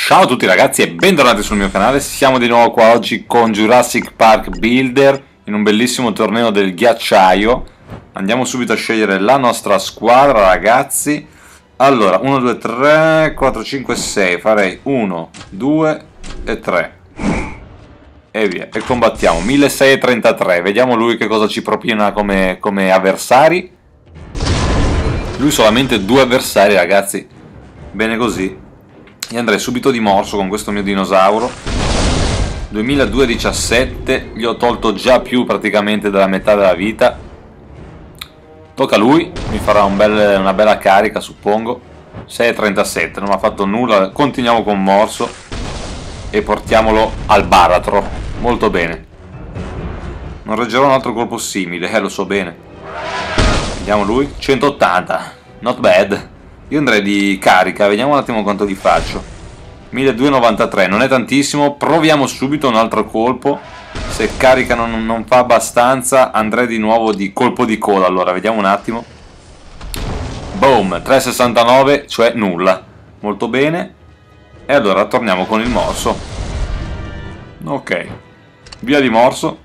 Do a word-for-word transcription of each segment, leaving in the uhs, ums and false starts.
Ciao a tutti ragazzi e bentornati sul mio canale. Siamo di nuovo qua oggi con Jurassic Park Builder in un bellissimo torneo del ghiacciaio. Andiamo subito a scegliere la nostra squadra ragazzi. Allora, uno, due, tre, quattro, cinque, sei. Farei uno, due e tre. E via, e combattiamo. milleseicentотрentatré. Vediamo lui che cosa ci propina come, come avversari. Lui solamente due avversari ragazzi. Bene così. Io andrei subito di morso con questo mio dinosauro. duemiladue-diciassette, gli ho tolto già più praticamente della metà della vita. Tocca a lui, mi farà un bel, una bella carica suppongo. sei e trentasette, non mi ha fatto nulla. Continuiamo con morso e portiamolo al baratro. Molto bene. Non reggerò un altro colpo simile, eh lo so bene. Vediamo lui, centottanta, not bad. Io andrei di carica, vediamo un attimo quanto gli faccio. milleduecentonovantatré, non è tantissimo, proviamo subito un altro colpo. Se carica non, non fa abbastanza, andrei di nuovo di colpo di coda. Allora, vediamo un attimo. Boom, trecentosessantanove, cioè nulla. Molto bene. E allora torniamo con il morso. Ok, via di morso.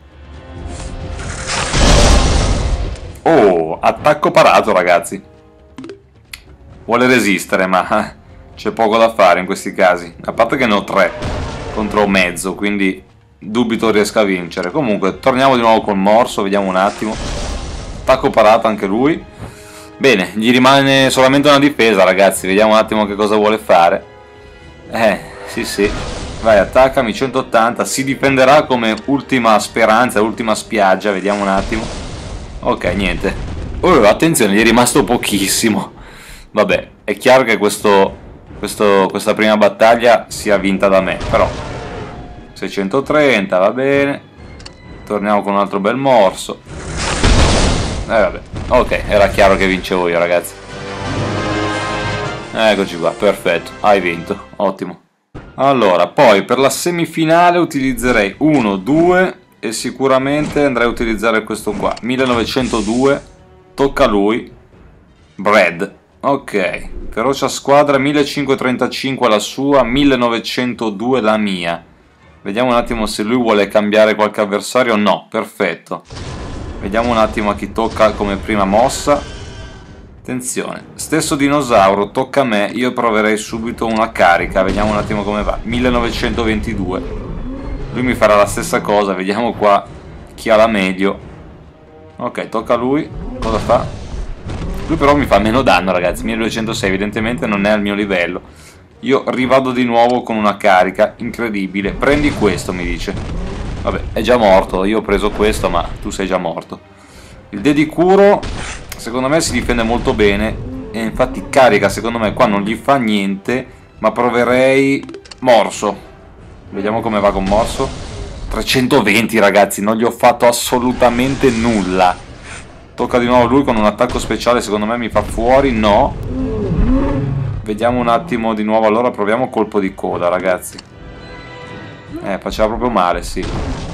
Oh, attacco parato ragazzi. Vuole resistere, ma c'è poco da fare in questi casi. A parte che ne ho tre contro mezzo, quindi dubito riesca a vincere. Comunque, torniamo di nuovo col morso, vediamo un attimo. Attacco parato anche lui. Bene, gli rimane solamente una difesa, ragazzi. Vediamo un attimo che cosa vuole fare. Eh, sì sì. Vai, attaccami, centottanta. Si difenderà come ultima speranza, ultima spiaggia. Vediamo un attimo. Ok, niente. Oh, attenzione, gli è rimasto pochissimo. Vabbè, è chiaro che questo, questo, questa prima battaglia sia vinta da me, però seicentotrenta, va bene. Torniamo con un altro bel morso. Eh vabbè, ok, era chiaro che vincevo io ragazzi. Eccoci qua, perfetto, hai vinto, ottimo. Allora, poi per la semifinale utilizzerei uno, due e sicuramente andrei a utilizzare questo qua, millenovecentodue, tocca a lui, Brad. Ok, ferocia squadra, millecinquecentotrentacinque la sua, millenovecentodue la mia. Vediamo un attimo se lui vuole cambiare qualche avversario. No, perfetto. Vediamo un attimo a chi tocca come prima mossa. Attenzione, stesso dinosauro, tocca a me. Io proverei subito una carica. Vediamo un attimo come va. millenovecentoventidue. Lui mi farà la stessa cosa. Vediamo qua chi ha la meglio. Ok, tocca a lui. Cosa fa? Lui però mi fa meno danno ragazzi, milleduecentosei, evidentemente non è al mio livello. Io rivado di nuovo con una carica, incredibile. Prendi questo, mi dice. Vabbè, è già morto, io ho preso questo, ma tu sei già morto. Il Dedicuro, secondo me si difende molto bene. E infatti carica, secondo me qua non gli fa niente. Ma proverei morso. Vediamo come va con morso. trecentoventi ragazzi, non gli ho fatto assolutamente nulla. Tocca di nuovo lui con un attacco speciale, secondo me mi fa fuori, no. Vediamo un attimo di nuovo, allora proviamo colpo di coda ragazzi. Eh, faceva proprio male, sì.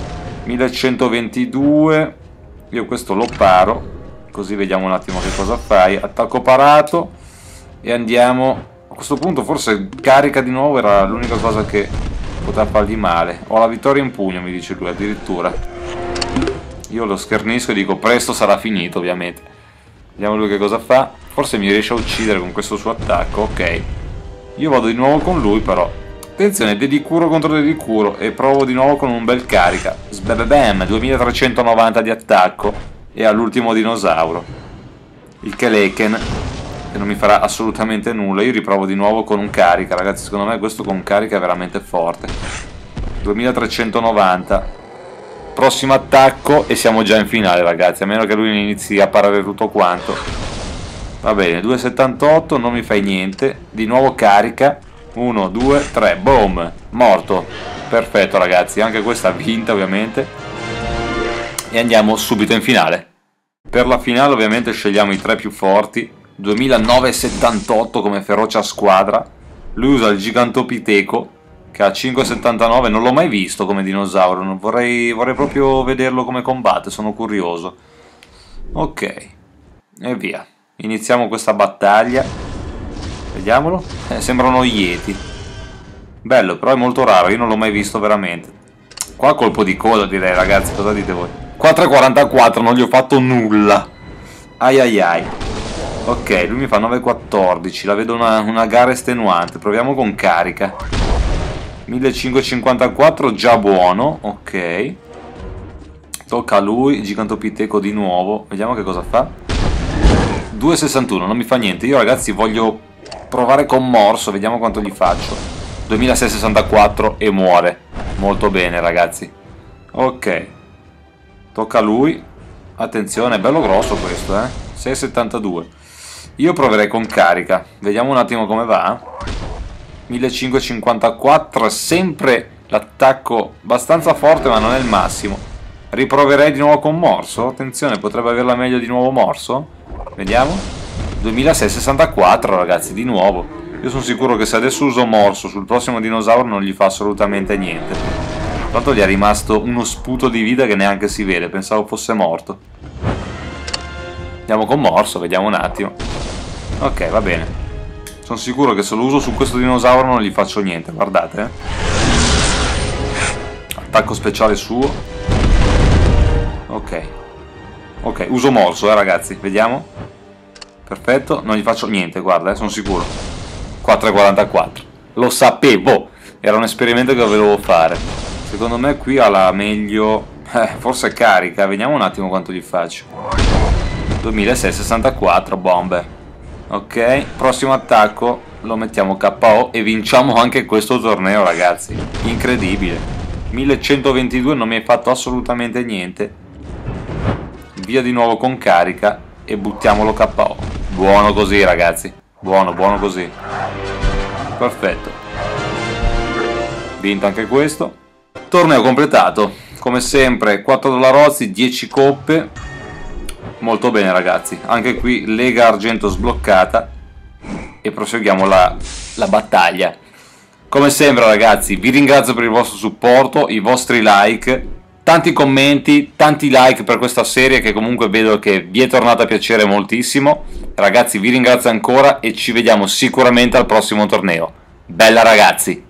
millecentoventidue, io questo lo paro, così vediamo un attimo che cosa fai. Attacco parato e andiamo. A questo punto forse carica di nuovo era l'unica cosa che poteva fargli male. Ho la vittoria in pugno, mi dice lui, addirittura. Io lo schernisco e dico presto sarà finito ovviamente. Vediamo lui che cosa fa. Forse mi riesce a uccidere con questo suo attacco. Ok, io vado di nuovo con lui però. Attenzione, Dedicuro contro Dedicuro. E provo di nuovo con un bel carica. Sbebebam, duemilatrecentonovanta di attacco. E all'ultimo dinosauro, il Keleken, che non mi farà assolutamente nulla. Io riprovo di nuovo con un carica. Ragazzi, secondo me questo con un carica è veramente forte. duemilatrecentonovanta. Prossimo attacco e siamo già in finale ragazzi, a meno che lui inizi a parare tutto quanto. Va bene, duecentosettantotto, non mi fai niente. Di nuovo carica. uno, due, tre, boom, morto. Perfetto ragazzi, anche questa vinta ovviamente. E andiamo subito in finale. Per la finale ovviamente scegliamo i tre più forti. duemilanovecentosettantotto come ferocia squadra. Lui usa il Gigantopiteco che ha cinque virgola settantanove, non l'ho mai visto come dinosauro, non vorrei, vorrei proprio vederlo come combatte, sono curioso. Ok, e via. Iniziamo questa battaglia. Vediamolo. Eh, sembrano Yeti. Bello, però è molto raro, io non l'ho mai visto veramente. Qua colpo di coda direi, ragazzi, cosa dite voi? quattro e quarantaquattro, non gli ho fatto nulla. Ai ai ai. Ok, lui mi fa nove e quattordici, la vedo una, una gara estenuante. Proviamo con carica. millecinquecentocinquantaquattro, già buono, ok. Tocca a lui, Gigantopiteco di nuovo, vediamo che cosa fa. due e sessantuno, non mi fa niente. Io ragazzi voglio provare con morso, vediamo quanto gli faccio. duemilaseicentosettantaquattro e muore. Molto bene ragazzi. Ok. Tocca a lui. Attenzione, è bello grosso questo, eh. sei e settantadue. Io proverei con carica. Vediamo un attimo come va. millecinquecentocinquantaquattro, sempre l'attacco abbastanza forte ma non è il massimo. Riproverei di nuovo con morso. Attenzione, potrebbe averla meglio di nuovo morso. Vediamo. duemilaseicentosettantaquattro ragazzi, di nuovo. Io sono sicuro che se adesso uso morso sul prossimo dinosauro non gli fa assolutamente niente. Tra l'altro gli è rimasto uno sputo di vita che neanche si vede, pensavo fosse morto. Andiamo con morso, vediamo un attimo. Ok, va bene. Sono sicuro che se lo uso su questo dinosauro non gli faccio niente, guardate. Eh. Attacco speciale suo. Ok. Ok, uso morso, eh ragazzi, vediamo. Perfetto, non gli faccio niente, guarda, eh, sono sicuro. quattro e quarantaquattro. Lo sapevo, era un esperimento che dovevo fare. Secondo me qui ha la meglio, eh, forse carica, vediamo un attimo quanto gli faccio. duemilaseicentosettantaquattro, bomber. Ok, prossimo attacco, lo mettiamo K O e vinciamo anche questo torneo ragazzi. Incredibile. millecentoventidue, non mi hai fatto assolutamente niente. Via di nuovo con carica e buttiamolo K O. Buono così ragazzi, buono, buono così. Perfetto. Vinto anche questo. Torneo completato. Come sempre quattro dollarozzi, dieci coppe. Molto bene ragazzi. Anche qui Lega Argento sbloccata. E proseguiamo la, la battaglia. Come sempre ragazzi, vi ringrazio per il vostro supporto, i vostri like, tanti commenti, tanti like per questa serie che comunque vedo che vi è tornata a piacere moltissimo. Ragazzi vi ringrazio ancora e ci vediamo sicuramente al prossimo torneo. Bella ragazzi!